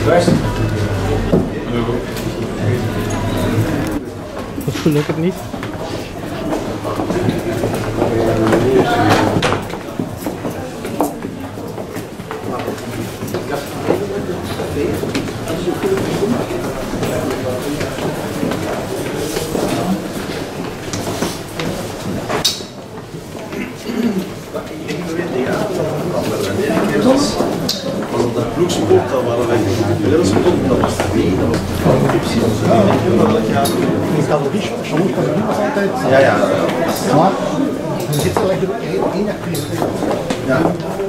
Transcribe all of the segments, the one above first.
Dat is gelukkig niet. Was op dat ploegsport, dat waren wij inmiddels gekomen, dat was het niet. Dat was Ik had het niet, soms kan het niet altijd. ja, ja. Maar dan zit er eigenlijk één activiteit. Ja.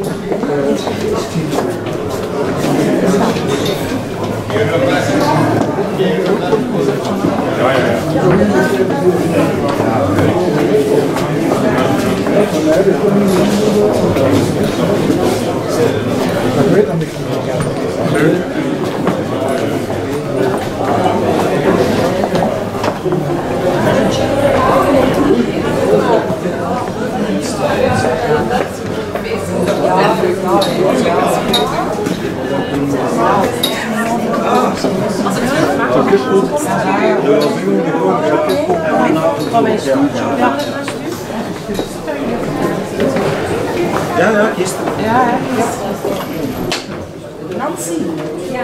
Dat weet dan niet. Van mijn stoeltje. Ja, ja, gisteren. Ja, Nancy. Ja.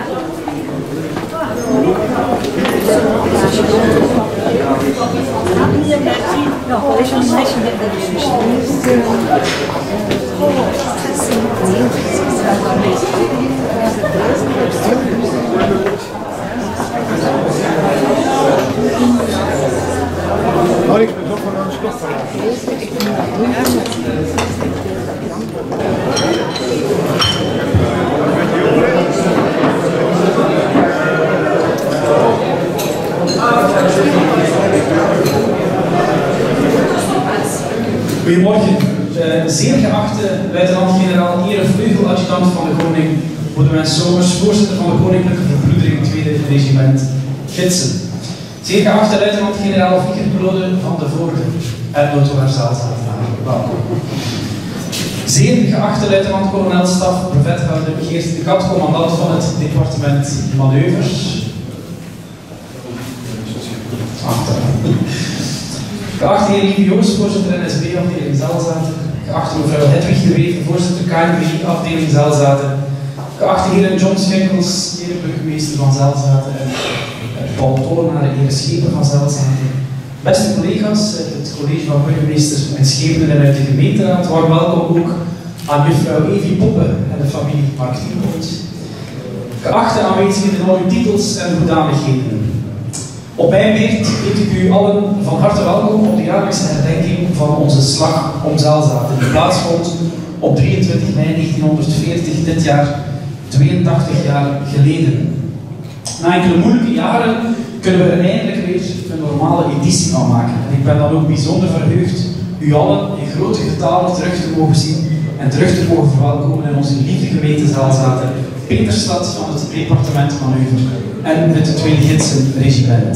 Is een meisje met de Maar ik ben toch van een stof van. Goedemorgen, zeer geachte luitenant-generaal Ere Vleugel, adjudant van de Koning, Boudewijn Somers, voorzitter van de Koninklijke Verbroedering 2e Regiment Gidsen. Zeer geachte luitenant-generaal Wieger Brode van de Voorde en Notoraarzaal, welkom. Zeer geachte luitenant-kolonel staf brevethouder Geert de Kat, commandant van het departement Manoeuvres. Geachte heer Lieve Joos, voorzitter NSB afdeling Zelzaten. Geachte mevrouw Hedwig de Wever, voorzitter KNVI afdeling Zelzaten. Geachte heren John Schenkels, heer burgemeester van Zelzaten en Paul Tollenaar, heer Scheper van Zelzaten. Beste collega's uit het college van burgemeesters en schepenen en uit de gemeenteraad, warm welkom ook aan juffrouw Evie Poppe en de familie Mark Tienholt. Geachte aanwezigen in al uw titels en hoedanigheden. Op mijn beurt heet ik u allen van harte welkom op de jaarlijkse herdenking van onze slag om Zelzaten, die plaatsvond op 23 mei 1940, dit jaar 82 jaar geleden. Na enkele moeilijke jaren kunnen we er eindelijk weer een normale editie van maken. En ik ben dan ook bijzonder verheugd u allen in grote getalen terug te mogen zien en terug te mogen verwelkomen in onze lieve gemeente Zelzaten, Peterstad van het departement Manoeuvre en het 2e Gidsenregiment.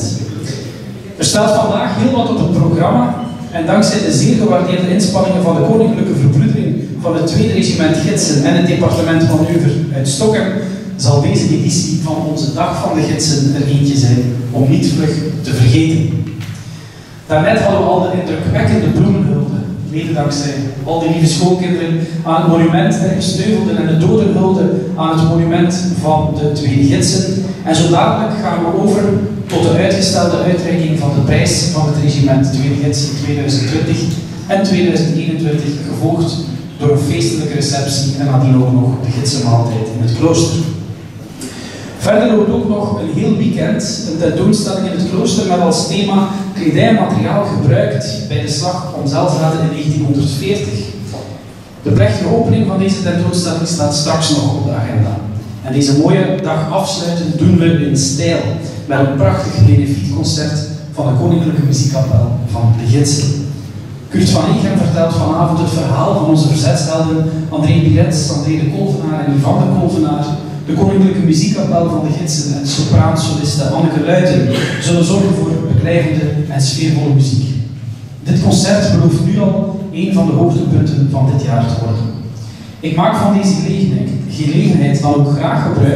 Er staat vandaag heel wat op het programma en dankzij de zeer gewaardeerde inspanningen van de Koninklijke Verbroedering van het 2e Regiment Gidsen en het departement Manoeuvre uit Stockholm zal deze editie van onze Dag van de Gidsen er eentje zijn om niet vlug te vergeten. Daarnet hadden we al de indrukwekkende bloemenhulde, mede dankzij al die lieve schoolkinderen, aan het monument der gesneuvelden en de dodenhulde aan het monument van de 2e Gidsen. En zo dadelijk gaan we over tot de uitgestelde uitreiking van de prijs van het regiment 2e Gidsen 2020 en 2021, gevolgd door een feestelijke receptie en nadien ook nog de gidsenmaaltijd in het klooster. Verder loopt ook nog een heel weekend een tentoonstelling in het klooster met als thema kledij en materiaal gebruikt bij de slag om Zelzaten in 1940. De plechtige opening van deze tentoonstelling staat straks nog op de agenda. En deze mooie dag afsluiten doen we in stijl met een prachtig benefietconcert van de Koninklijke Muziekkapel van de Gidsen. Kurt van Egem vertelt vanavond het verhaal van onze verzetshelden André Birets, André de Kolvenaar en Ivan de Kolvenaar. De Koninklijke Muziekkapel van de Gidsen en sopraansoliste Anneke Luiten zullen zorgen voor beklijvende en sfeervolle muziek. Dit concert belooft nu al een van de hoogtepunten van dit jaar te worden. Ik maak van deze gelegenheid dan ook graag gebruik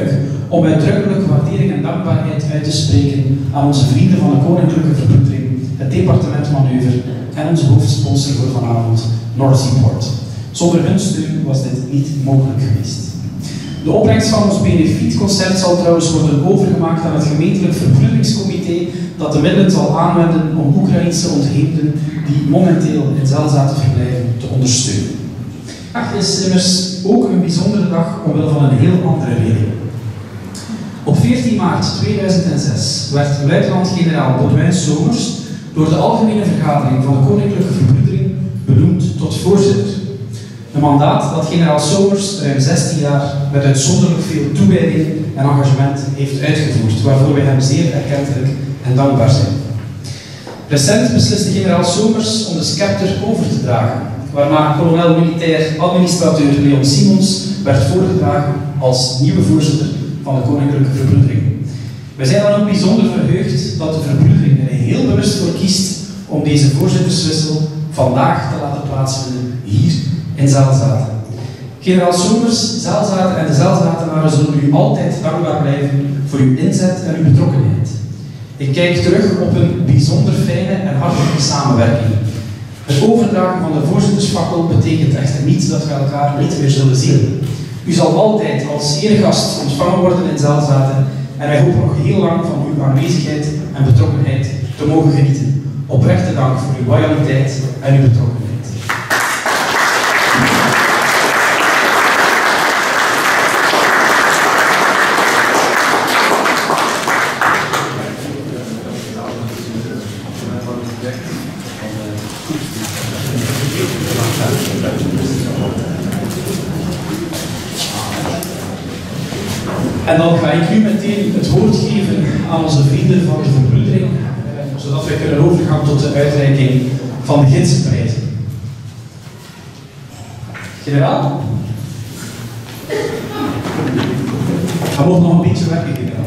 om uitdrukkelijk waardering en dankbaarheid uit te spreken aan onze vrienden van de Koninklijke Verbroedering, het departement Manoeuvre en onze hoofdsponsor voor vanavond, North Seaport. Zonder hun steun was dit niet mogelijk geweest. De opbrengst van ons benefietconcert zal trouwens worden overgemaakt aan het gemeentelijk verbroederingscomité dat de middelen zal aanwenden om Oekraïnse ontheemden die momenteel in Zelzaten verblijven te ondersteunen. Vandaag is immers ook een bijzondere dag omwille van een heel andere reden. Op 14 maart 2006 werd luitenant-generaal Baudouin Somers door de Algemene Vergadering van de Koninklijke Verbroedering benoemd tot voorzitter. Een mandaat dat generaal Somers ruim 16 jaar met uitzonderlijk veel toewijding en engagement heeft uitgevoerd, waarvoor wij hem zeer erkentelijk en dankbaar zijn. Recent besliste generaal Somers om de scepter over te dragen, waarna kolonel militair administrateur Leon Simons werd voorgedragen als nieuwe voorzitter van de Koninklijke Verbroedering. Wij zijn dan ook bijzonder verheugd dat de Verbroedering er heel bewust voor kiest om deze voorzitterswissel vandaag te laten plaatsvinden hier in Zelzaten. Generaal Somers, Zelzaten en de Zelzatenaren zullen u altijd dankbaar blijven voor uw inzet en uw betrokkenheid. Ik kijk terug op een bijzonder fijne en hartelijke samenwerking. Het overdragen van de voorzittersfakkel betekent echter niet dat we elkaar niet meer zullen zien. U zal altijd als eregast ontvangen worden in Zelzaten en wij hopen nog heel lang van uw aanwezigheid en betrokkenheid te mogen genieten. Oprechte dank voor uw loyaliteit en uw betrokkenheid. En dan ga ik nu meteen het woord geven aan onze vrienden van de Verbroedering, zodat wij kunnen overgaan tot de uitreiking van de gidsenprijzen. Generaal? Hij moet nog een beetje werken, generaal.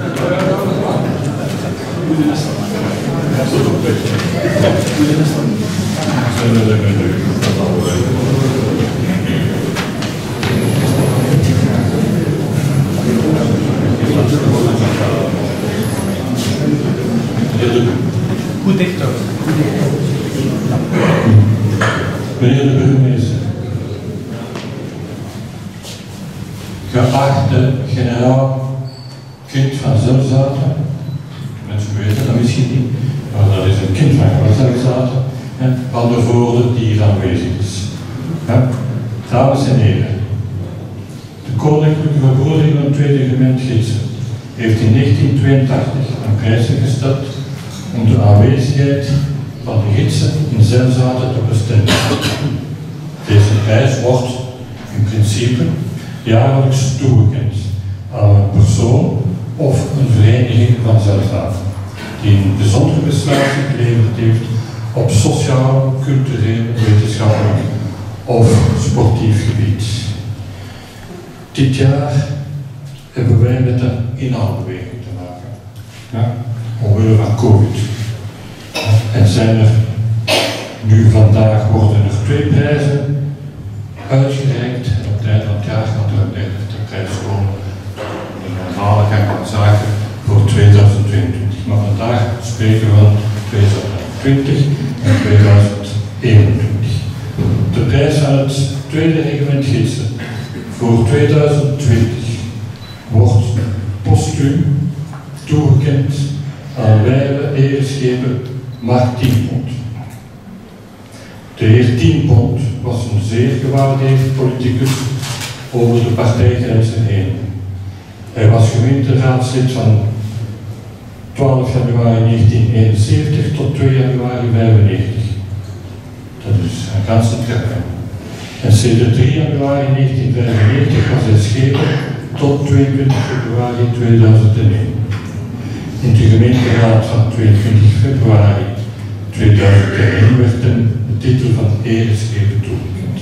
Goed dicht houden. Meneer de burgemeester, geachte generaal, kind van Zelzaten, mensen weten dat misschien niet, maar dat is een kind van Zelzaten, van de voorde die hier aanwezig is. Dames en heren, de Koninklijke Verbroedering van het Tweede Regiment Gidsen heeft in 1982 een prijs ingesteld om de aanwezigheid van de gidsen in Zelzaten te bestendigen. Deze prijs wordt in principe jaarlijks toegekend aan een persoon of een vereniging van Zelzaten die een bijzondere prestatie geleverd heeft op sociaal, cultureel, wetenschappelijk of sportief gebied. Dit jaar hebben wij met een inhaalbeweging te maken, omwille van COVID. En zijn er nu vandaag worden er 2 prijzen uitgereikt en op het einde van het jaar gaat er een derde prijs komen. De normale gang van zaken voor 2022. Maar vandaag spreken we van 2020 en 2021. De prijs aan het Tweede Regiment Gidsen voor 2020 wordt postuum toegekend aan wijle ereschepen Mark Tienpont. De heer Tienpont was een zeer gewaardeerd politicus over de partijgrenzen heen. Hij was gemeenteraadslid van 12 januari 1971 tot 2 januari 1995. Dat is een ganse termijn. En sinds 3 januari 1995 was hij schepen tot 22 februari 2001. In de gemeenteraad van 22 februari 2001 werd hem de titel van ereschepen toegekend.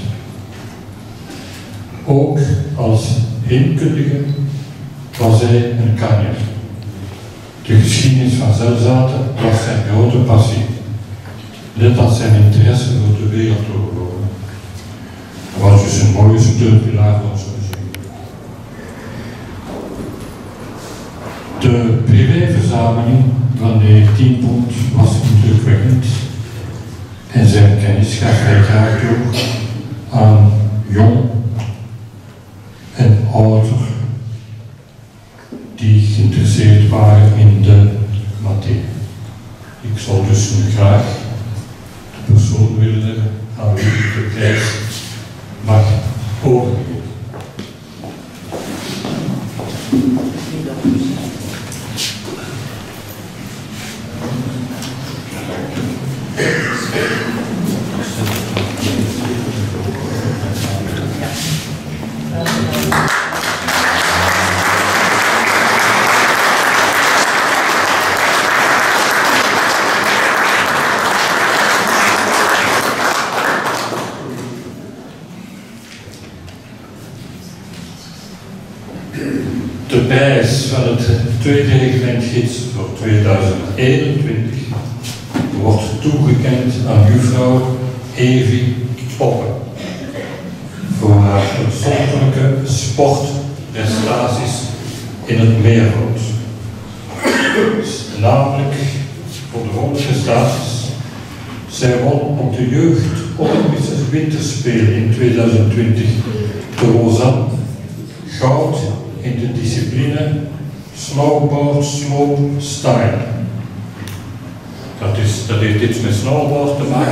Ook als heemkundige was hij een kanjer. De geschiedenis van Zelzaten was zijn grote passie, net als zijn interesse voor de wereldoorlogen. Hij was dus een mooie steunpilaar van onze muziek. De privéverzameling van de heer Tienpoort was indrukwekkend en zijn kennis gaf hij graag door aan jong en ouder die geïnteresseerd waren in de materie. Ik zou dus nu graag de persoon willen aan wie ik de prijs mag overgeven. De prijs van het tweede reglementgids voor 2021 wordt toegekend aan juffrouw Evi Poppen voor haar uitzonderlijke sportprestaties in het meervoud. Namelijk voor de volgende prestaties. Zij won op de jeugd Olympische Winterspelen in 2020 te Lausanne goud in de discipline snowboard slope style. Dat heeft iets met snowboard te maken.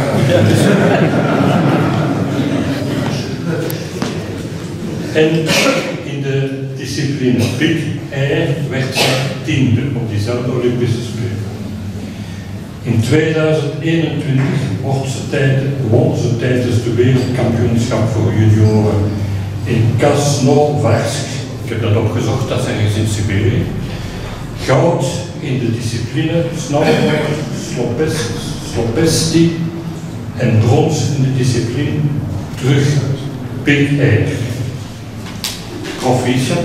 En in de discipline Big Air werd zij 10e op diezelfde Olympische Spelen. In 2021 won ze tijdens de wereldkampioenschap voor junioren in Krasnojarsk. Ik heb dat opgezocht, dat zijn in Siberië. Goud in de discipline snowboard, slopesti en brons in de discipline terug Big Air. Proficiat.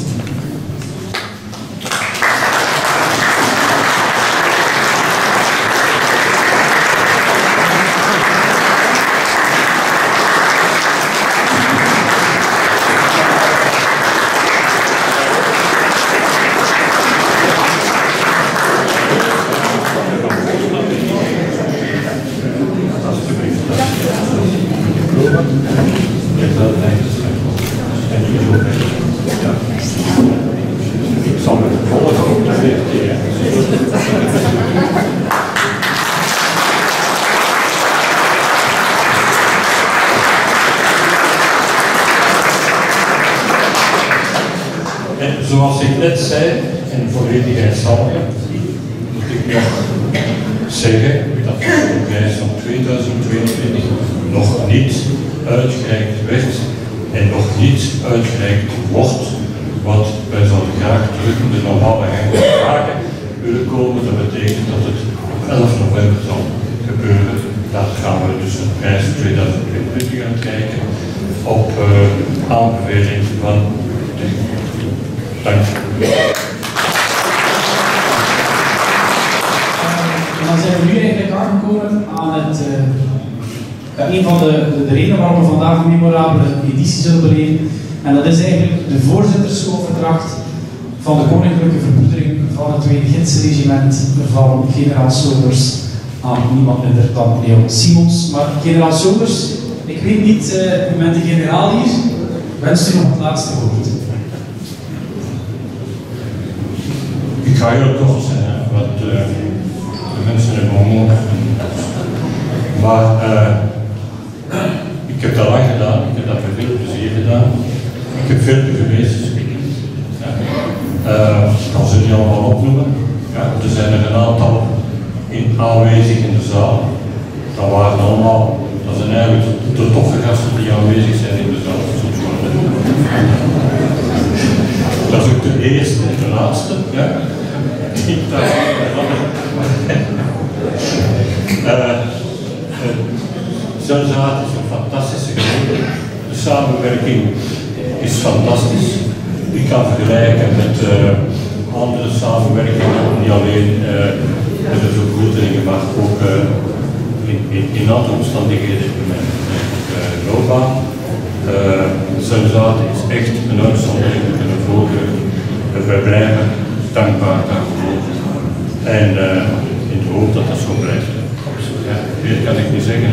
Zoals ik net zei, en volledigheidshalve, moet ik nog zeggen dat de prijs van 2022 nog niet uitgereikt werd en nog niet uitgereikt wordt. Want wij zouden graag terug in de normale gang van zaken willen komen. Dat betekent dat het op 11 november zal gebeuren. Daar gaan we dus een prijs 2022 uitreiken op aanbeveling van de. Dank u. Dan zijn we nu eigenlijk aangekomen aan een van de redenen waarom we vandaag een memorabele editie zullen beleven. En dat is eigenlijk de voorzittersoverdracht van de Koninklijke Verbroedering van het Tweede Gidsregiment van generaal Somers aan niemand minder dan Leon Simons. Maar generaal Somers, ik weet niet, u bent de generaal hier, wenst u nog het laatste woord? Ik ga heel kort zijn, want de mensen hebben honger. Maar ik heb dat lang gedaan, ik heb dat met veel plezier gedaan. Ik heb veel geweest. Ik kan ze niet allemaal opnoemen. Ja, er zijn er een aantal aanwezig in de zaal. Dat zijn eigenlijk de toffe gasten die aanwezig zijn in de zaal. Dat is ook de eerste en de laatste. Ja. Zelfzaad is een fantastische gemeente. De samenwerking is fantastisch. Ik kan vergelijken met andere samenwerkingen, niet alleen met de verbroederingen, maar ook in andere omstandigheden in mijn loopbaan. Zelfzaad is echt een uitzondering en een voorkeur. Wij blijven dankbaar daarvoor. En in de hoop dat dat zo blijft. Ja, meer kan ik niet zeggen.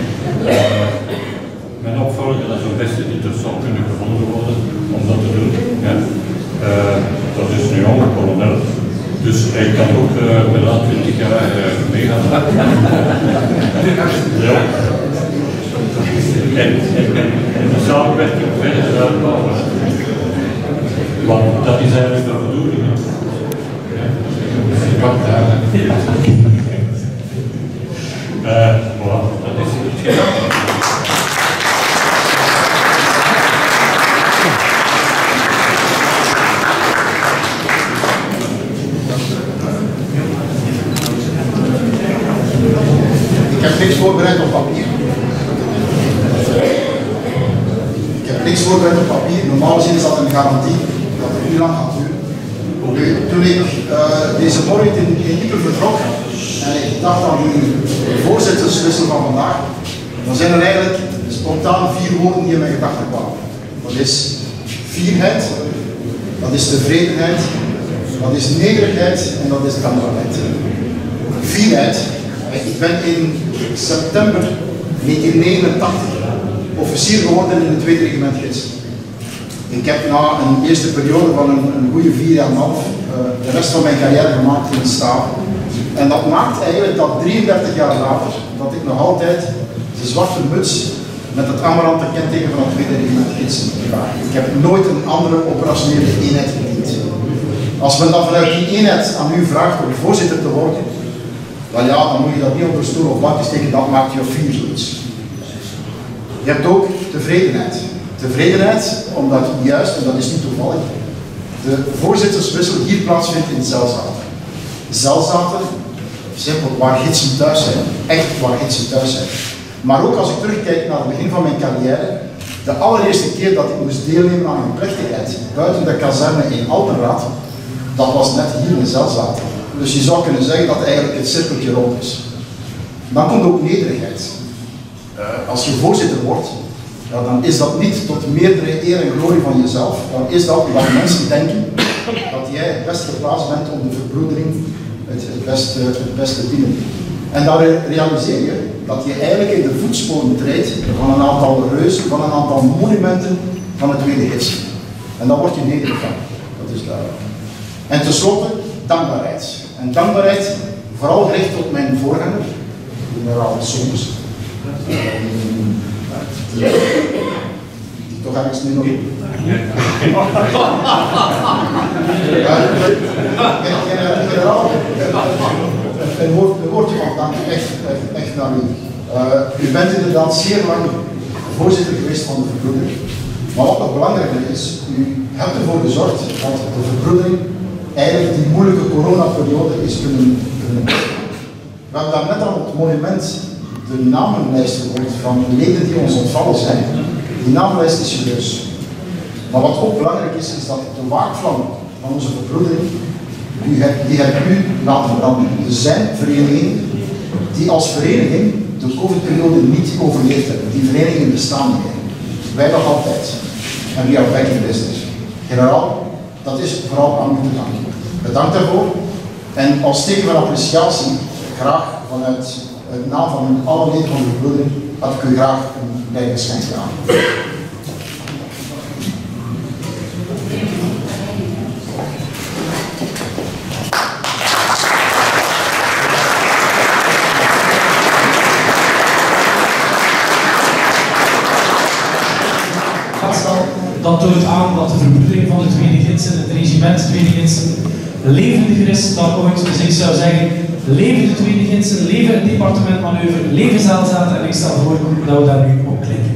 Mijn opvolger, dat is het beste die er zou kunnen gevonden worden om dat te doen. Ja. Dat is nu jonge kolonel. Dus hij kan ook bijna 20 jaar meegaan. Ja. En de samenwerking verder uitbouwen. Want dat is eigenlijk de bedoeling. Ja. Voilà, dat is het gedaan. Ik heb niks voorbereid op papier. Normaal gezien is dat een garantie dat het nu lang gaat duren. Toen ik deze morgen in Dieper vertrok en ik dacht aan de voorzitterswissel van vandaag, dan zijn er eigenlijk spontaan 4 woorden die in mijn gedachten kwamen. Dat is fierheid, dat is tevredenheid, dat is nederigheid en dat is dankbaarheid. Fierheid. Ik ben in september 1989 officier geworden in de 2e regiment gids. Ik heb na een eerste periode van een goede 4,5 jaar de rest van mijn carrière gemaakt in de staaf. En dat maakt eigenlijk dat 33 jaar later, dat ik nog altijd de zwarte muts met het amarante kenteken van het 2e regiment gids draag. Ik heb nooit een andere operationele eenheid gediend. Als men dan vanuit die eenheid aan u vraagt om voorzitter te worden, dan ja, dan moet je dat niet op een stoel of bankje steken, dat maakt je fier zoiets. Je hebt ook tevredenheid. Tevredenheid omdat juist, en dat is niet toevallig, de voorzitterswissel hier plaatsvindt in Zelzaten. Zelzaten, simpel, waar gidsen thuis zijn. Echt waar gidsen thuis zijn. Maar ook als ik terugkijk naar het begin van mijn carrière, de allereerste keer dat ik moest deelnemen aan een plechtigheid buiten de kazerne in Alpenraad, dat was net hier in Zelzaten. Dus je zou kunnen zeggen dat eigenlijk het cirkeltje rond is. Dan komt ook nederigheid. Als je voorzitter wordt, ja, dan is dat niet tot meerdere eer en glorie van jezelf. Dan is dat omdat mensen denken dat jij het beste geplaatst bent om de verbroedering het beste te dienen. En dan realiseer je dat je eigenlijk in de voetsporen treedt van een aantal reuzen, van een aantal monumenten van het tweede gids. En dan word je nederig van. Dat is duidelijk. En tenslotte, dankbaarheid. En dankbaarheid vooral gericht op mijn voorganger, generaal Sommers. Die toch ergens nu nog in. Generaal, een woordje van dank, echt naar u. U bent inderdaad zeer lang voorzitter geweest van de verbroedering. Maar wat nog belangrijker is, u hebt ervoor gezorgd dat de verbroedering eigenlijk die moeilijke coronaperiode is kunnen. We hebben daar net aan het monument de namenlijst gehoord van leden die ons ontvallen zijn. Die namenlijst is serieus. Maar wat ook belangrijk is, is dat de waakvlam van onze verbroedering, die hebt u laten branden. Er zijn verenigingen die als vereniging de COVID-periode niet overleefd hebben. Die verenigingen bestaan niet meer. Wij nog altijd. En we are back in business. Generaal, dat is vooral aan u te danken. Bedankt daarvoor. En als teken van appreciatie, graag vanuit het naam van alle leden van de verbroedering, had ik u graag een klein geschenk gedaan. Dat toont aan dat de verbroedering van de tweede gidsen, het regiment tweede gidsen, levendiger is dan ooit. Dus ik zou zeggen, leven de tweede gidsen, leven het departement manoeuvre, leven Zelzaten, en ik stel voor dat we daar nu op klikken.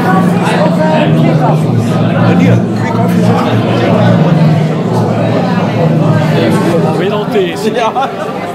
Weer al deze. Ja.